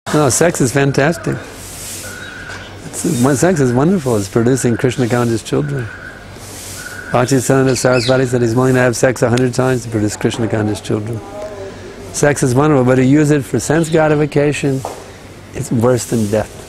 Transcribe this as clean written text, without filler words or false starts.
No, sex is fantastic. Sex is wonderful. It's producing Krishna conscious children. Bhaktisiddhanta Saraswati said he's willing to have sex 100 times to produce Krishna conscious children. Sex is wonderful, but to use it for sense gratification, it's worse than death.